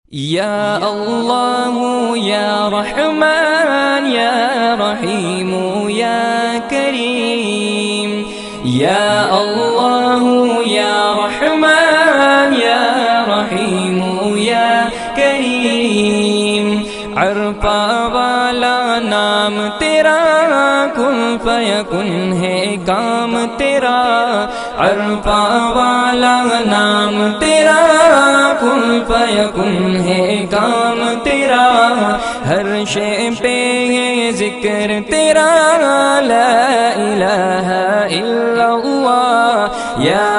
या अल्लाह या रहमान या रहीम या करीम। या अल्लाह या रहमान या रहीम या करीम। अरफा वाला नाम तेरा, कुन फयकुन है काम तेरा। अरफा वाला नाम तेरा, कुन फयकुन है काम तेरा। हर शे पे है जिक्र तेरा, ला इलाहा इल्लल्लाह। या